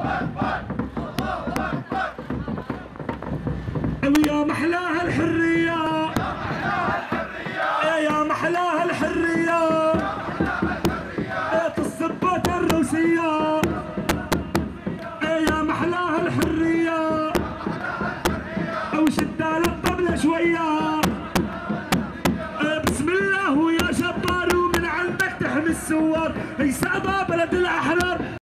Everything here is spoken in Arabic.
ويا محلاها الحرية، يا محلاها الحرية، الصبات الروسية، يا محلاها الحرية، وشد على الطبلة شوية، بسم الله ويا جبار، ومن عندك تحمي السوار، هي صعبة بلد الأحرار.